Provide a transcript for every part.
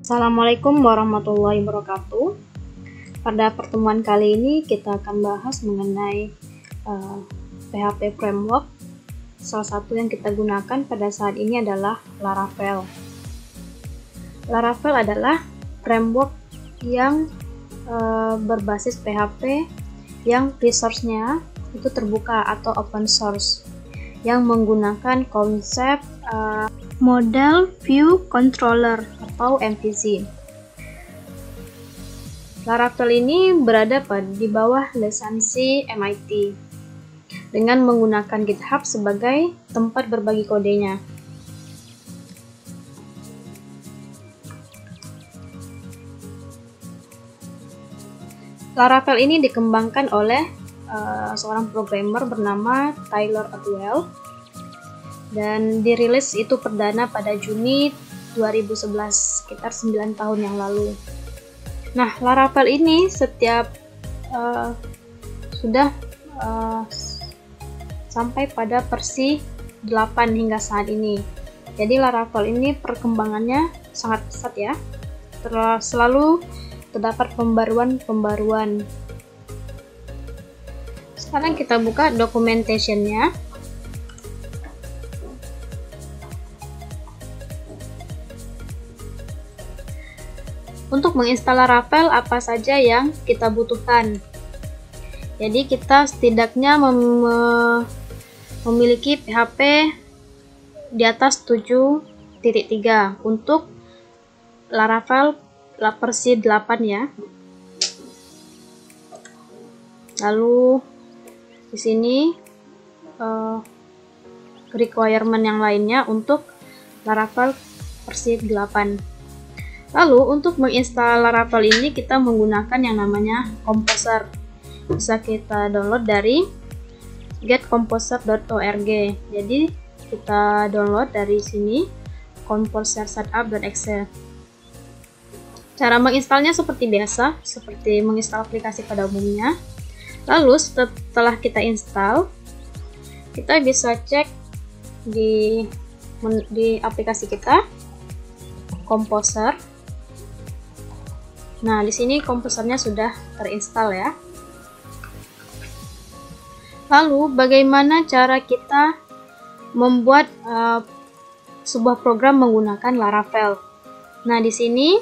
Assalamualaikum warahmatullahi wabarakatuh. Pada pertemuan kali ini kita akan bahas mengenai PHP framework. Salah satu yang kita gunakan pada saat ini adalah Laravel. Laravel adalah framework yang berbasis PHP yang resource-nya itu terbuka atau open source, yang menggunakan konsep Model View Controller atau MVC. Laravel ini berada di bawah lisensi MIT dengan menggunakan GitHub sebagai tempat berbagi kodenya. Laravel ini dikembangkan oleh seorang programmer bernama Tyler Atwell dan dirilis itu perdana pada Juni 2011, sekitar 9 tahun yang lalu. Nah, Laravel ini sudah sampai pada versi 8 hingga saat ini. Jadi Laravel ini perkembangannya sangat pesat ya. Selalu terdapat pembaruan. Sekarang kita buka documentation-nya. Untuk menginstal Laravel, apa saja yang kita butuhkan? Jadi kita setidaknya memiliki PHP di atas 7.3 untuk Laravel versi 8 ya. Lalu di sini requirement yang lainnya untuk Laravel versi 8. Lalu untuk menginstal Laravel ini kita menggunakan yang namanya Composer. Bisa kita download dari getcomposer.org. Jadi kita download dari sini composer-setup.exe. Cara menginstalnya seperti biasa, seperti menginstal aplikasi pada umumnya. Lalu setelah kita install, kita bisa cek di aplikasi kita Composer. Nah, di sini komposernya sudah terinstall ya. Lalu, bagaimana cara kita membuat sebuah program menggunakan Laravel? Nah, di sini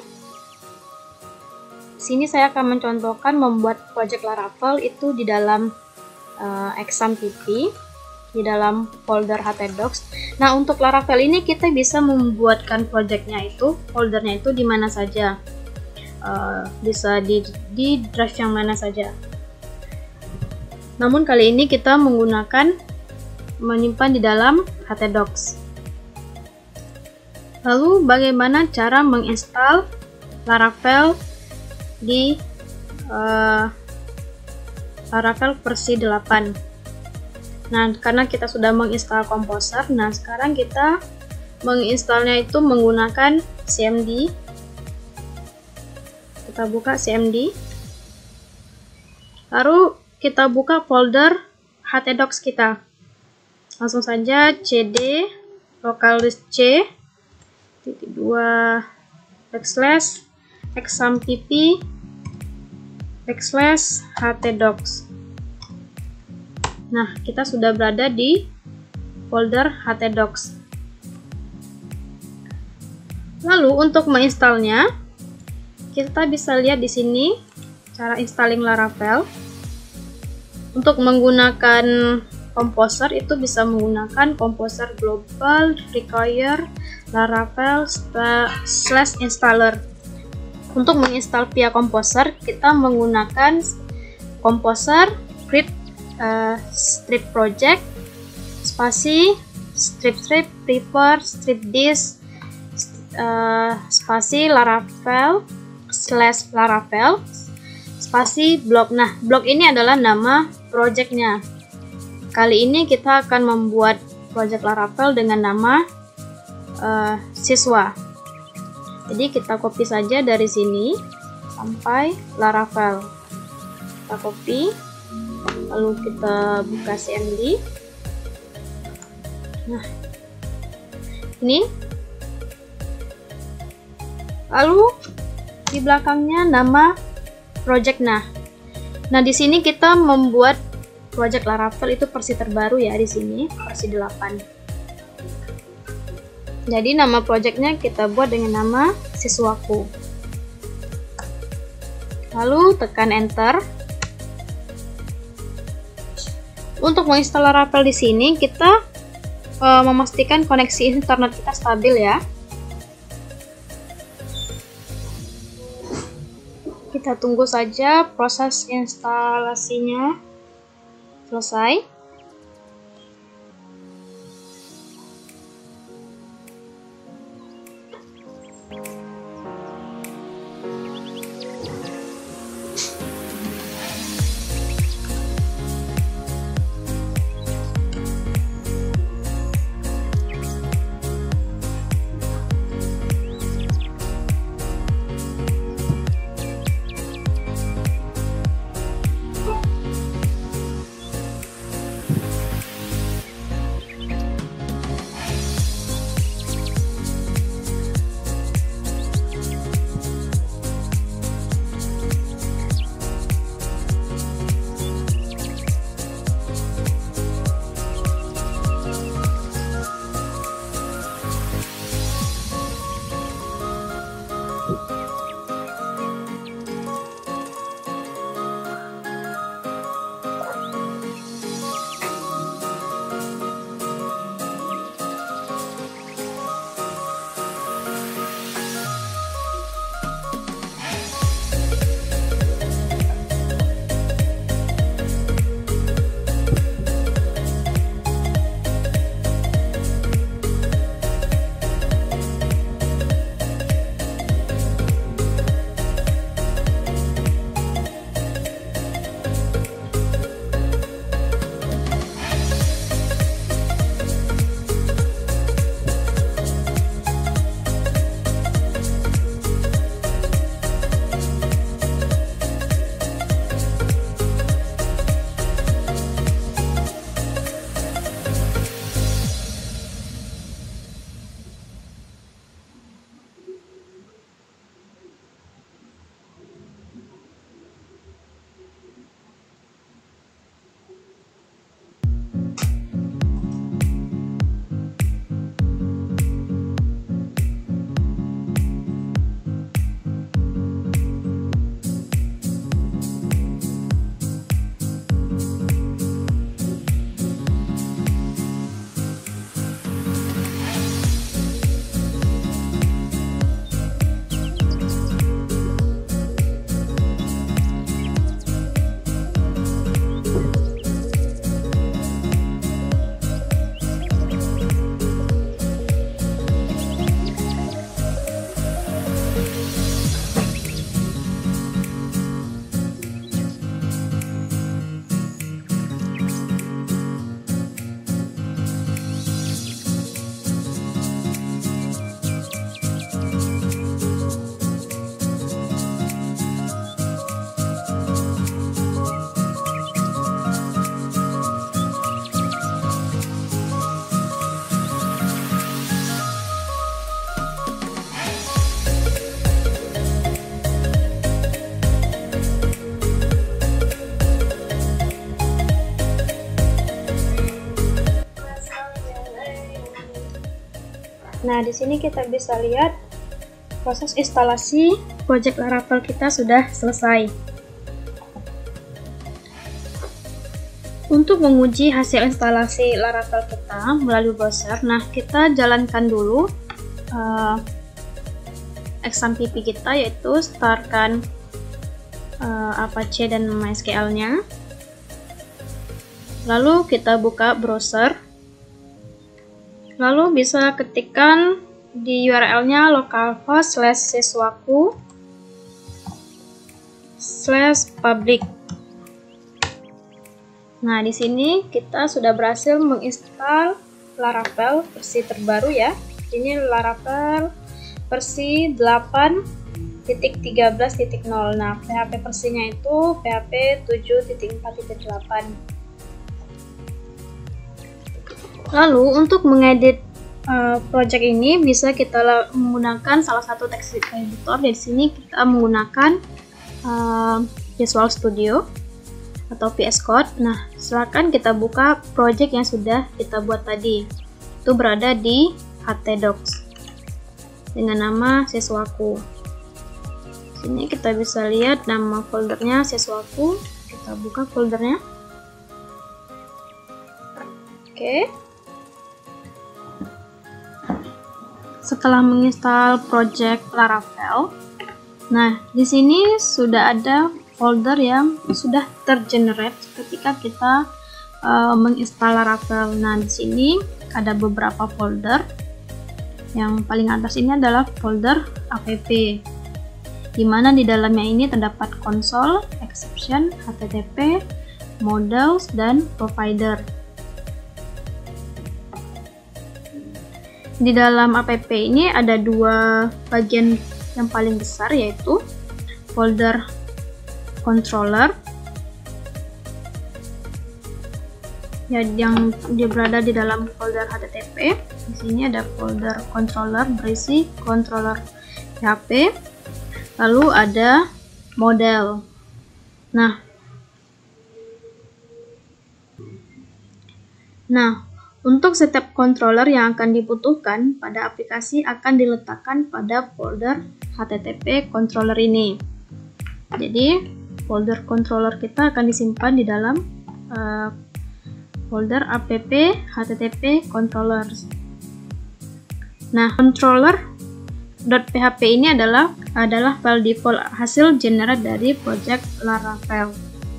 saya akan mencontohkan membuat project Laravel itu di dalam XAMPP, di dalam folder htdocs. Nah, untuk Laravel ini kita bisa membuatkan foldernya itu di mana saja. Bisa di drive yang mana saja. Namun kali ini kita menyimpan di dalam htdocs. Lalu bagaimana cara menginstal Laravel di Laravel versi 8? Nah, karena kita sudah menginstal Composer, nah sekarang kita menginstalnya itu menggunakan cmd. Kita buka cmd, lalu kita buka folder htdocs kita. Langsung saja cd localdisk c /exampp /htdocs. Nah, kita sudah berada di folder htdocs. Lalu untuk menginstalnya, kita bisa lihat di sini cara installing Laravel. Untuk menggunakan Composer itu bisa menggunakan Composer Global Require Laravel /installer. Untuk menginstal via Composer, kita menggunakan Composer create strip project spasi strip prepare strip disk spasi Laravel /Laravel spasi blog. Nah, blog ini adalah nama projectnya. Kali ini kita akan membuat project Laravel dengan nama siswa. Jadi kita copy saja dari sini sampai Laravel. Kita copy, lalu kita buka cmd. Nah, ini Lalu di belakangnya nama project. Nah, di sini kita membuat project Laravel itu versi terbaru ya, di sini versi 8. Jadi nama projectnya kita buat dengan nama siswaku. Lalu tekan enter. Untuk menginstal Laravel di sini kita memastikan koneksi internet kita stabil ya. Kita tunggu saja proses instalasinya selesai. Nah, di sini kita bisa lihat proses instalasi project Laravel kita sudah selesai. Untuk menguji hasil instalasi Laravel kita melalui browser, nah kita jalankan dulu XAMPP kita, yaitu startkan Apache dan MySQL-nya. Lalu kita buka browser. Lalu bisa ketikkan di URL-nya localhost/siswaku/public. Nah, di sini kita sudah berhasil menginstal Laravel versi terbaru ya. Ini Laravel versi 8.13.0. Nah, PHP versinya itu PHP 7.4.8. Lalu untuk mengedit project ini bisa kita menggunakan salah satu text editor. Di sini kita menggunakan Visual Studio atau VS Code. Nah, silakan kita buka project yang sudah kita buat tadi. Itu berada di htdocs dengan nama siswaku. Sini kita bisa lihat nama foldernya siswaku. Kita buka foldernya. Oke. Setelah menginstal project Laravel, nah di sini sudah ada folder yang sudah tergenerate ketika kita menginstal Laravel. Nah di sini ada beberapa folder. Yang paling atas ini adalah folder app, di mana di dalamnya ini terdapat console, exception, http, models, dan provider. Di dalam app ini ada dua bagian yang paling besar, yaitu folder controller ya, yang dia berada di dalam folder http. Di sini ada folder controller berisi controller PHP, lalu ada model. Nah, untuk setiap controller yang akan dibutuhkan pada aplikasi akan diletakkan pada folder http controller ini. Jadi, folder controller kita akan disimpan di dalam folder app http controllers. Nah, controller.php ini adalah file default hasil generate dari project Laravel.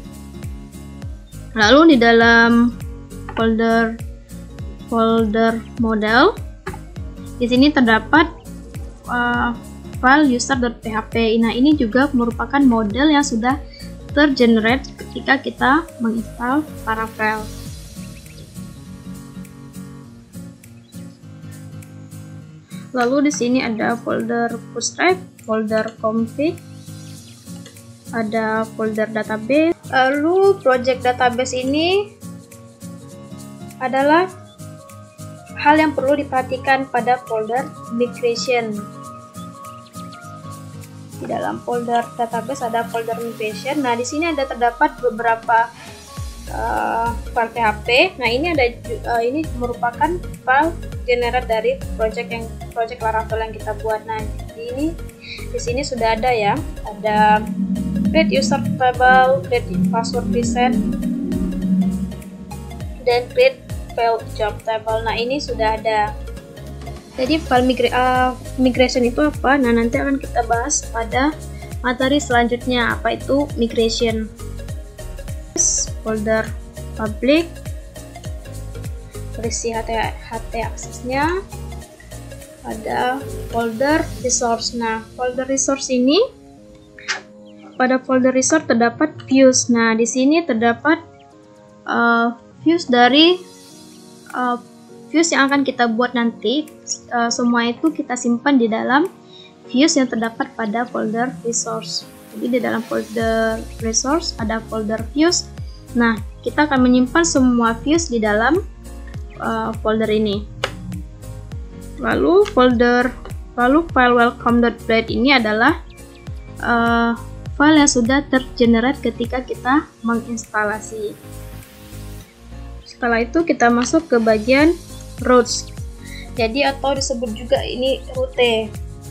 Lalu di dalam folder model, di sini terdapat file user.php. Nah, ini juga merupakan model yang sudah tergenerate ketika kita menginstal Laravel. Lalu di sini ada folder bootstrap, folder config, ada folder database. Lalu project database ini adalah hal yang perlu diperhatikan pada folder migration. Di dalam folder database ada folder migration. Nah, di sini ada terdapat beberapa file PHP. Nah, ini merupakan file generate dari project Laravel yang kita buat. Nah, di sini sudah ada ya. Ada create user table, create password reset, dan create file job table. Nah, ini sudah ada. Jadi file migration itu apa? Nah, nanti akan kita bahas pada materi selanjutnya, apa itu migration. Folder public berisi HT aksesnya. Ada folder resource. Nah, folder resource ini, pada folder resource terdapat views. Nah, di sini terdapat views dari views yang akan kita buat nanti. Semua itu kita simpan di dalam views yang terdapat pada folder resource. Jadi di dalam folder resource ada folder views. Nah, kita akan menyimpan semua views di dalam folder ini. Lalu file welcome.blade ini adalah file yang sudah tergenerate ketika kita menginstalasi. Setelah itu kita masuk ke bagian routes. Jadi atau disebut juga ini route.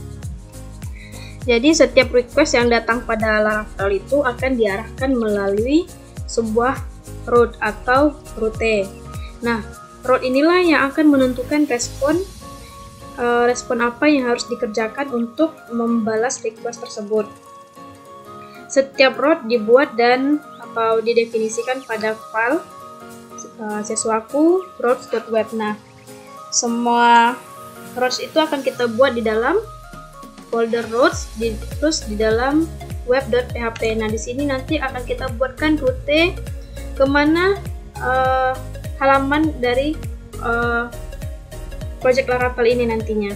Jadi setiap request yang datang pada Laravel itu akan diarahkan melalui sebuah route atau route. Nah, route inilah yang akan menentukan respon apa yang harus dikerjakan untuk membalas request tersebut. Setiap route dibuat dan atau didefinisikan pada file siswaku routes.web. Nah, semua routes itu akan kita buat di dalam folder routes, terus di dalam web.php. Nah, di sini nanti akan kita buatkan rute kemana halaman dari project Laravel ini nantinya.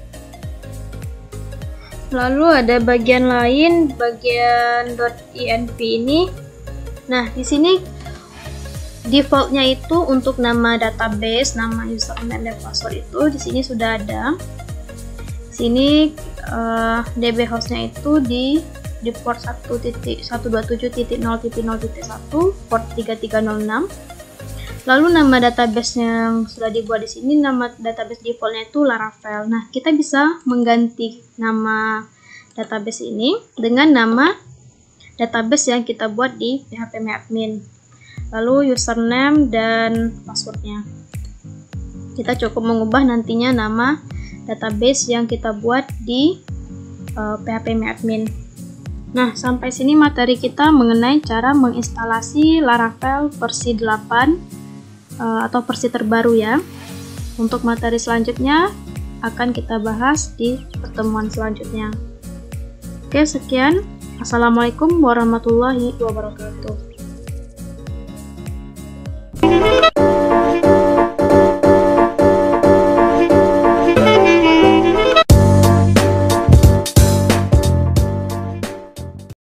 Lalu ada bagian lain, bagian .env ini. Nah, di sini Defaultnya itu untuk nama database, nama username dan password itu di sini sudah ada. Sini DB hostnya itu di port 1.127.0.0.1 port 3306. Lalu nama database yang sudah dibuat di sini, nama database defaultnya itu Laravel. Nah, kita bisa mengganti nama database ini dengan nama database yang kita buat di phpMyAdmin. Lalu username dan passwordnya. Kita cukup mengubah nantinya nama database yang kita buat di phpMyAdmin. Nah, sampai sini materi kita mengenai cara menginstalasi Laravel versi 8 atau versi terbaru ya. Untuk materi selanjutnya akan kita bahas di pertemuan selanjutnya. Oke, sekian. Assalamualaikum warahmatullahi wabarakatuh.